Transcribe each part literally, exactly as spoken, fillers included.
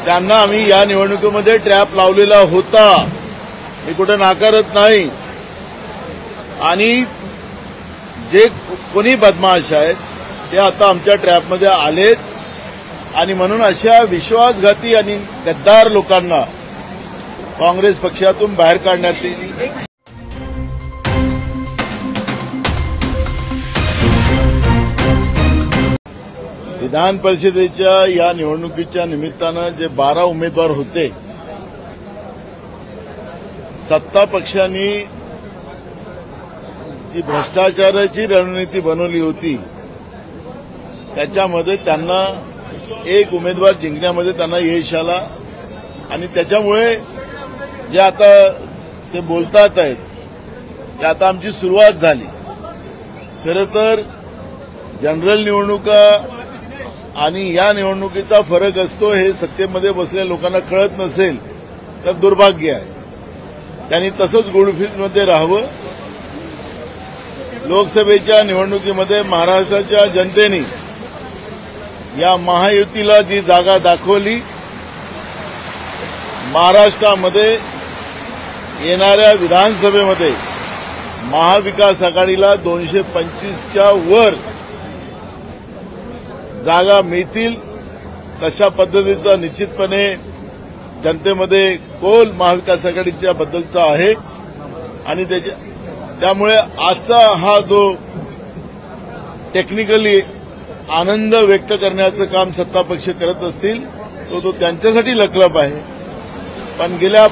त्यांना आम्ही या निवडणुकीमध्ये ट्रॅप लावलेला होता, मी कुठे नाकारत नाही। आणि जे कोणी बदमाश आहेत ते आता आमच्या ट्रॅपमध्ये आलेत आणि म्हणून अशा विश्वासघाती आणि गद्दार लोकांना काँग्रेस पक्षातून बाहेर काढण्यात येईल। विधान परिषदेच्या या निवडणुकीच्या निमित्तानं जे बारा उमेदवार होते, सत्ता पक्षांनी जी भ्रष्टाचाराची रणनीती बनवली होती त्याच्यामध्ये त्यांना एक उमेदवार जिंकण्यामध्ये त्यांना यश आला आणि त्याच्यामुळे जे आता ते बोलतात आहेत ते आता आमची सुरुवात झाली। खरं तर जनरल निवडणुका आणि या निवडणुकीचा फरक असतो हे सत्तेमध्ये बसलेल्या लोकांना कळत नसेल तर दुर्भाग्य आहे। त्यांनी तसंच गुळफीमध्ये राहावं। लोकसभेच्या निवडणुकीमध्ये महाराष्ट्राच्या जनतेने या महायुतीला जी जागा दाखवली, महाराष्ट्रामध्ये येणाऱ्या विधानसभेमध्ये महाविकास आघाडीला दोनशे पंचवीसच्या वर जागा मिळतील तशा पद्धतीचा निश्चितपणे जनतेमध्ये कौल महाविकास आघाडीच्या बद्दलचा आहे। आणि त्यामुळे आजचा हा जो टेक्निकली आनंद व्यक्त करण्याचं काम सत्ता पक्ष करत असतील तो तो त्यांच्यासाठी लकलप आहे। पण गेल्या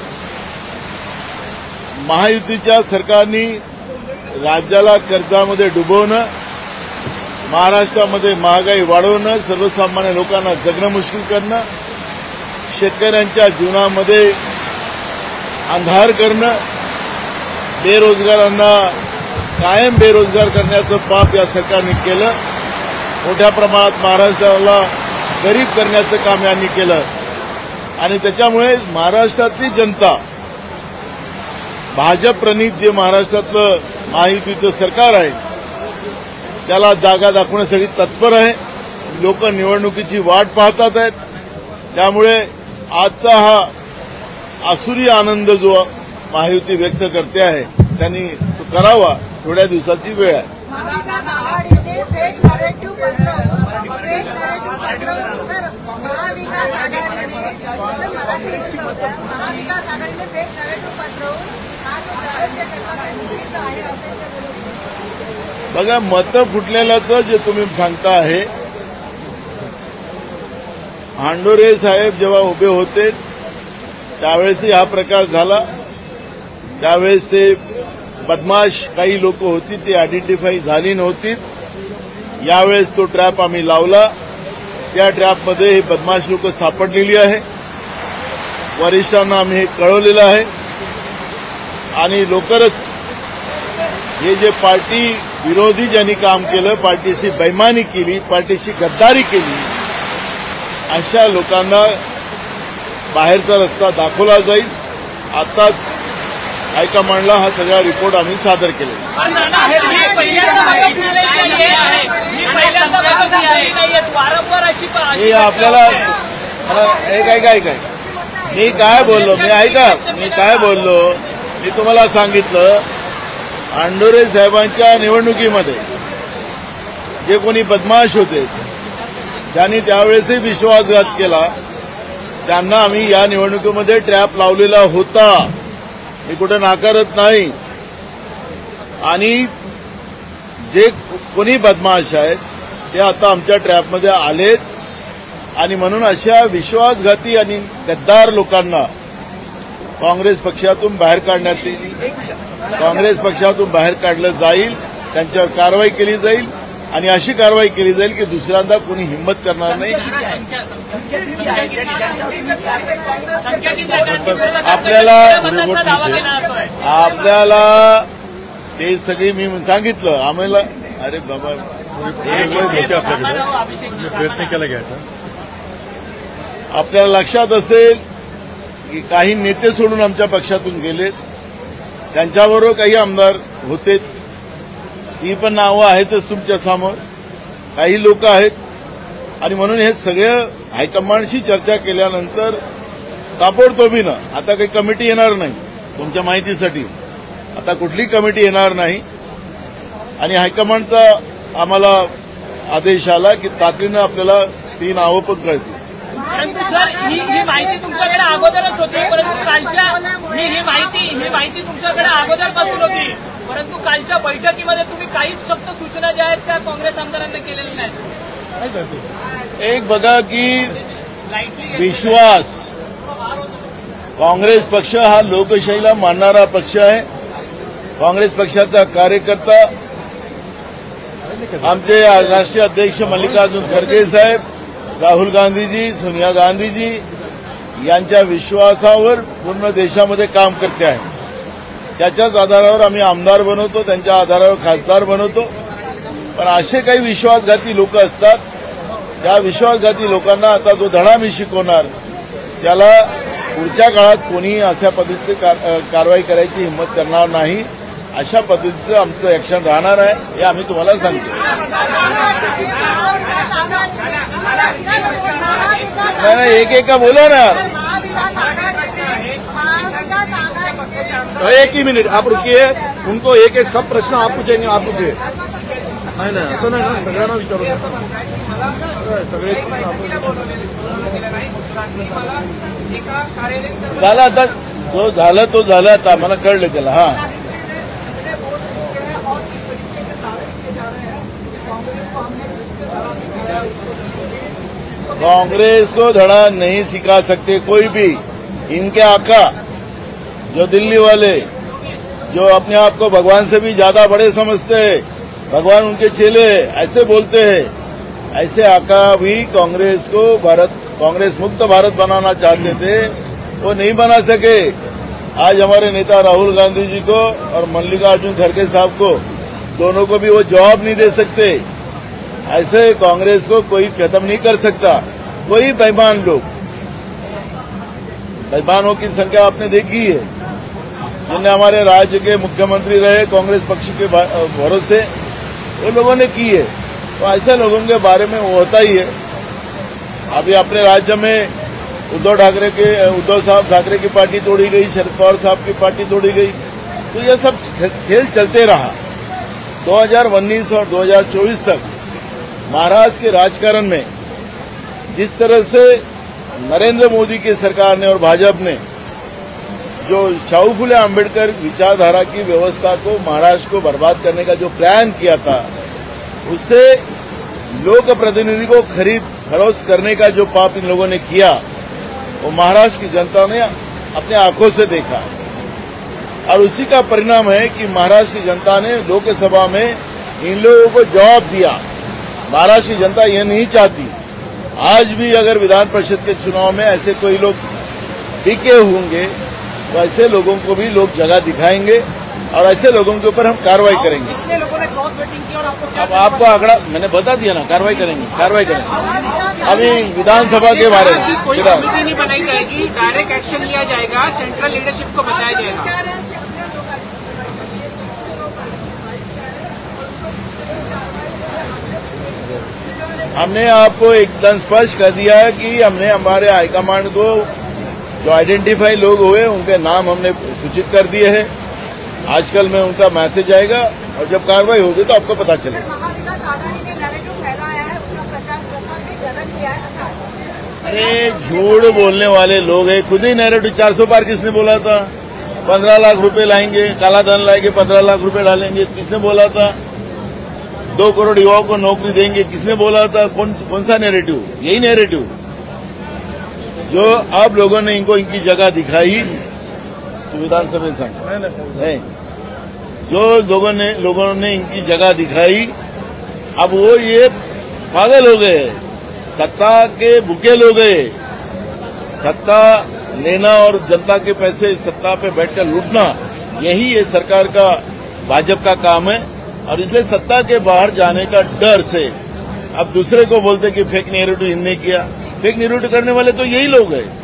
महायुतीच्या सरकारने राज्याला कर्जामध्ये डुबवणं, महाराष्ट्रामध्ये महागाई वाढवणं, सर्वसामान्य लोकांना जगणं मुश्किल करणं, शेतकऱ्यांच्या जीवनामध्ये अंधार करणं, बेरोजगारांना कायम बेरोजगार करण्याचं पाप या सरकारने केलं। मोठ्या प्रमाणात महाराष्ट्राला गरीब करण्याचं काम यांनी केलं आणि त्याच्यामुळे महाराष्ट्रातली जनता भाजप प्रणित जे महाराष्ट्रातलं महायुतीचं सरकार आहे त्याला जागा दाखवण्यासाठी तत्पर आहे। लोक निवडणुकीची वाट पाहतात आहेत। त्यामुळे आजचा हा आसुरी आनंद जो महायुती व्यक्त करते आहे त्यांनी तो करावा, थोड्या दिवसाची वेळ आहे। बघा, मतं फुटलेल्याचं जे तुम्ही सांगता आहे, हांडोरे साहेब जेव्हा उभे होते त्यावेळेसही हा प्रकार झाला। त्यावेळेस ते बदमाश काही लोक होती ती आयडेंटिफाय झाली नव्हती। यावेळेस तो ट्रॅप आम्ही लावला, त्या ट्रॅपमध्ये हे बदमाश लोक सापडलेली आहे। वरिष्ठांना आम्ही हे कळवलेलं आहे आणि लवकरच हे जे पार्टी विरोधी ज्यांनी काम केलं, पार्टीशी बेईमानी केली, पार्टीशी गद्दारी केली, अशा लोकांना बाहेरचा रस्ता दाखवला जाईल। आताच हायकमांडला हा सगळा रिपोर्ट आम्ही सादर केला। हे आपल्याला एक ऐका ऐका मी काय बोललो, मी ऐका मी काय बोललो, मी तुम्हाला सांगितलं हांडोरे साहेबांच्या निवडणुकीमध्ये जे कोणी बदमाश होते ज्यांनी त्यावेळेसही विश्वासघात केला त्यांना आम्ही या निवडणुकीमध्ये ट्रॅप लावलेला होता, मी कुठे नाकारत नाही। आणि जे कोणी बदमाश आहेत ते आता आमच्या ट्रॅपमध्ये आलेत आणि म्हणून अशा विश्वासघाती आणि गद्दार लोकांना काँग्रेस पक्षातून बाहेर काढण्यात येईल। काँग्रेस पक्षातून बाहेर काढलं जाईल, त्यांच्यावर कारवाई केली जाईल आणि अशी कारवाई केली जाईल की दुसऱ्यांदा कोणी हिंमत करणार नाही। आपल्याला आपल्याला ते सगळी मी सांगितलं आम्हाला, अरे बाबा प्रयत्न केला घ्यायचा। आपल्याला लक्षात असेल की काही नेते सोडून आमच्या पक्षातून गेलेत, त्यांच्याबरोबर काही आमदार होतेच, ती पण नावं आहेतच तुमच्या समोर। काही लोक आहेत आणि म्हणून हे सगळं हायकमांडशी चर्चा केल्यानंतर ताबडतोबीनं आता काही कमिटी येणार नाही. तुमच्या माहितीसाठी आता कुठली कमिटी येणार नाही आणि हायकमांडचा आम्हाला आदेश आला की तातडीनं आपल्याला ती नावं पण कळतील. परंतु सर ही ही माहिती तुमच्याकडे अगोदरच होती, परंतु कालच्या ही ही माहिती ही माहिती तुमच्याकडे अगोदरपासून होती, परंतु कालच्या बैठकीमध्ये तुम्ही काहीच सक्त सूचना ज्या आहेत त्या काँग्रेस आमदारांना केलेल्या नाहीत. एक बघा की विश्वास, काँग्रेस पक्ष हा लोकशाहीला मानणारा पक्ष आहे. काँग्रेस पक्षाचा कार्यकर्ता आमचे राष्ट्रीय अध्यक्ष मल्लिकार्जुन खरगे साहेब, राहुल गांधीजी, सोनिया गांधीजी यांच्या विश्वासावर पूर्ण देशामध्ये काम करते आहे. त्याच्याच आधारावर आम्ही आमदार बनवतो, त्यांच्या आधारावर खासदार बनवतो. पण असे काही विश्वासघाती लोक असतात, त्या विश्वासघाती लोकांना आता जो धडा मी शिकवणार त्याला पुढच्या काळात कोणी अशा पद्धतीची कारवाई करायची हिंमत करणार नाही. अशा पद्धतीचं आमचं ऍक्शन राहणार आहे हे आम्ही तुम्हाला सांगतो. नाही नाही एक एक का बोला ना. एक ही मिनिट आप रुकिए, उनको एक एक सब प्रश्न आप पूछेंगे, आप पूछिए. नाही नाही असं नाही ना, सगळ्यांना विचारू सगळे झालं आता, जो झालं तो झालं. आता आम्हाला कळलं त्याला. हा कांग्रेस को धड़ा नहीं सिखा सकते कोई भी. इनके आका जो दिल्ली वाले, जो अपने आप को भगवान से भी ज्यादा बड़े समझते हैं, भगवान उनके चेले ऐसे बोलते हैं, ऐसे आका भी कांग्रेस को भारत कांग्रेस मुक्त भारत बनाना चाहते थे, वो नहीं बना सके. आज हमारे नेता राहुल गांधी जी को और मल्लिकार्जुन खड़गे साहब को, दोनों को भी वो जवाब नहीं दे सकते. ऐसे कांग्रेस को कोई खत्म नहीं कर सकता. कोई बेईमान लोग, बेईमानों की संख्या आपने देखी है, जिन्हें हमारे राज्य के मुख्यमंत्री रहे कांग्रेस पक्ष के भरोसे, वो लोगों ने की है. तो ऐसे लोगों के बारे में वो होता ही है. अभी अपने राज्य में उद्धव ठाकरे के उद्धव साहब ठाकरे की पार्टी तोड़ी गई, शरद पवार साहब की पार्टी तोड़ी गई. तो ये सब खेल चलते रहा. दो हज़ार उन्नीस और दो हज़ार चौबीस तक महाराष्ट्र के राजकारण में जिस तरह से नरेंद्र मोदी की सरकार ने और भाजपा ने जो शाहू फुले आंबेडकर विचारधारा की व्यवस्था को महाराष्ट्र को बर्बाद करने का जो प्लान किया था, उससे लोक प्रतिनिधि को खरीद फरोख्त करने का जो पाप इन लोगों ने किया, वो महाराष्ट्र की जनता ने अपने आंखों से देखा. और उसी का परिणाम है कि महाराष्ट्र की जनता ने लोकसभा में इन लोगों को जवाब दिया. महाराष्ट्र की जनता यह नहीं चाहती. आज भी अगर विधान परिषद के चुनाव में ऐसे कोई लोग टिके होंगे तो ऐसे लोगों को भी लोग जगह दिखाएंगे और ऐसे लोगों के ऊपर हम कार्रवाई करेंगे. कितने लोगों ने क्रॉस वोटिंग की और आपको क्या अब आपको आंकड़ा मैंने बता दिया ना. कार्रवाई करेंगे कार्रवाई करेंगे. अभी विधानसभा के बारे में कोई कमेटी नहीं बनाई जाएगी, डायरेक्ट एक्शन लिया जाएगा, सेंट्रल लीडरशिप को बताया जाएगा. हमने आपको एकदम स्पष्ट कर दिया है कि हमने हमारे हाईकमांड को जो आइडेंटिफाई लोग हुए उनके नाम हमने सूचित कर दिए हैं. आजकल में उनका मैसेज आएगा और जब कार्रवाई होगी तो आपको पता चलेगा. अरे झूठ बोलने वाले लोग हैं. खुद ही नैरेटिव चार सौ पार किसने बोला था? पंद्रह लाख रुपए लाएंगे, काला धन लाएंगे, पंद्रह लाख रुपए डालेंगे, किसने बोला था? दो करोड़ युवाओं को नौकरी देंगे, किसने बोला था? कौन कौन सा नैरेटिव? यही नैरेटिव जो अब लोगों ने इनको इनकी जगह दिखाई. तो विधानसभा संघ नहीं, जो लोगों ने लोगों ने इनकी जगह दिखाई, अब वो ये पागल हो गए, सत्ता के भूखे हो गए. सत्ता लेना और जनता के पैसे सत्ता पे बैठकर लूटना, यही ये सरकार का भाजपा का काम है. और इसलिए सत्ता के बाहर जाने का डर से अब दूसरे को बोलते कि फेक नैरेटिव इनने किया. फेक नैरेटिव करने वाले तो यही लोग हैं.